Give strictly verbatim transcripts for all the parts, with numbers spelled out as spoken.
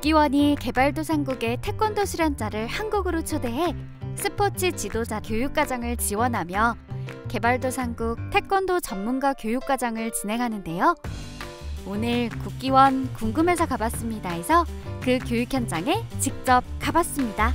국기원이 개발도상국의 태권도 수련자를 한국으로 초대해 스포츠 지도자 교육과정을 지원하며 개발도상국 태권도 전문가 교육과정을 진행하는데요. 오늘 국기원 궁금해서 가봤습니다에서 그 교육 현장에 직접 가봤습니다.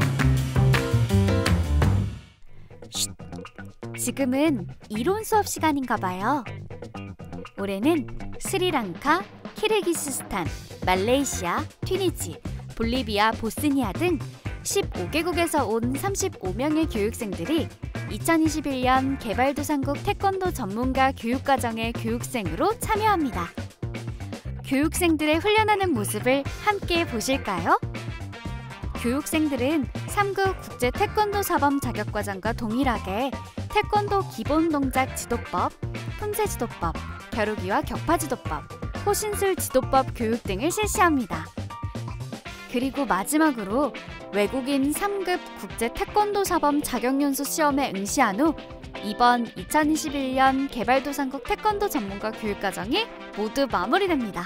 쉿, 지금은 이론 수업 시간인가 봐요. 올해는 스리랑카, 키르기스스탄, 말레이시아, 튀니지, 볼리비아, 보스니아 등 십오 개국에서 온 삼십오 명의 교육생들이 이천이십일 년 개발도상국 태권도 전문가 교육과정의 교육생으로 참여합니다. 교육생들의 훈련하는 모습을 함께 보실까요? 교육생들은 삼 급 국제 태권도 사범 자격과정과 동일하게 태권도 기본 동작 지도법, 품새 지도법, 겨루기와 격파 지도법, 호신술 지도법 교육 등을 실시합니다. 그리고 마지막으로 외국인 삼 급 국제 태권도 사범 자격연수 시험에 응시한 후 이번 이천이십일 년 개발도상국 태권도 전문가 교육과정이 모두 마무리됩니다.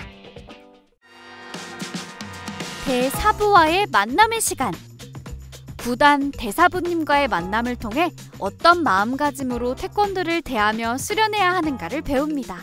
대사부와의 만남의 시간! 구단 대사부님과의 만남을 통해 어떤 마음가짐으로 태권도를 대하며 수련해야 하는가를 배웁니다.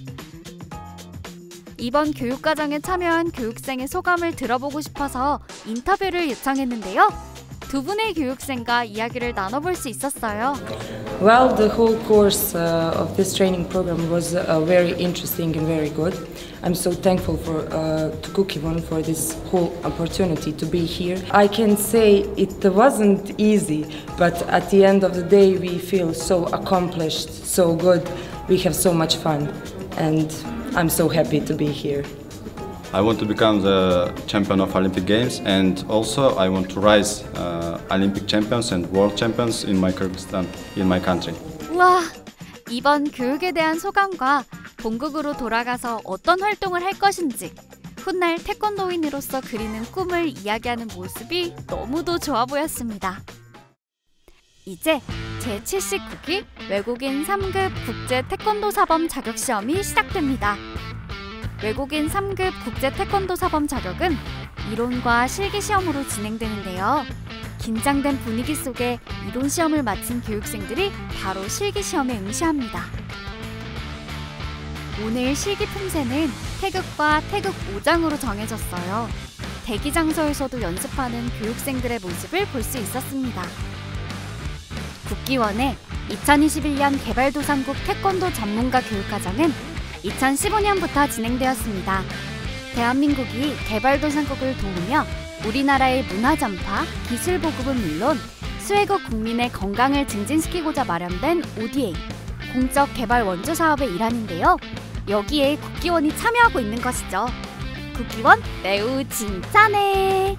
이번 교육과정에 참여한 교육생의 소감을 들어보고 싶어서 인터뷰를 요청했는데요. 두 분의 교육생과 이야기를 나눠볼 수 있었어요. Well, the whole course uh, of this training program was uh, very interesting and very good. I'm so thankful for uh, to 국기원 for this whole opportunity to be here. I can say it wasn't easy, but at the end of the day we feel so accomplished, so good. We have so much fun, and I'm so happy to be here. I want to become the champion of Olympic Games, and also I want to rise uh, Olympic champions and world champions in my Kyrgyzstan, in my country. 우와, 이번 교육에 대한 소감과 본국으로 돌아가서 어떤 활동을 할 것인지, 훗날 태권도인으로서 그리는 꿈을 이야기하는 모습이 너무도 좋아 보였습니다. 이제 제칠십구 기 외국인 삼 급 국제 태권도 사범 자격 시험이 시작됩니다. 외국인 삼 급 국제 태권도 사범 자격은 이론과 실기 시험으로 진행되는데요. 긴장된 분위기 속에 이론 시험을 마친 교육생들이 바로 실기 시험에 응시합니다. 오늘 실기 품새는 태극과 태극 오 장으로 정해졌어요. 대기 장소에서도 연습하는 교육생들의 모습을 볼 수 있었습니다. 국기원의 이천이십일 년 개발도상국 태권도 전문가 교육과정은 이천십오 년부터 진행되었습니다. 대한민국이 개발도상국을 도우며 우리나라의 문화 전파, 기술 보급은 물론 수혜국 국민의 건강을 증진시키고자 마련된 오디에이, 공적 개발 원조 사업의 일환인데요. 여기에 국기원이 참여하고 있는 것이죠. 국기원 매우 진짜네!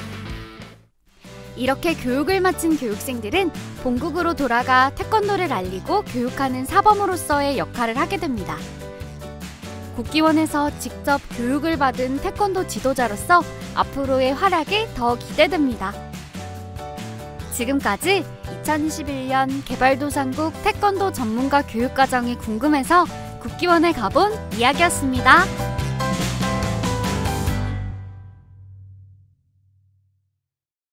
이렇게 교육을 마친 교육생들은 본국으로 돌아가 태권도를 알리고 교육하는 사범으로서의 역할을 하게 됩니다. 국기원에서 직접 교육을 받은 태권도 지도자로서 앞으로의 활약이 더 기대됩니다. 지금까지 이천이십일 년 개발도상국 태권도 전문가 교육과정이 궁금해서 국기원에 가본 이야기였습니다.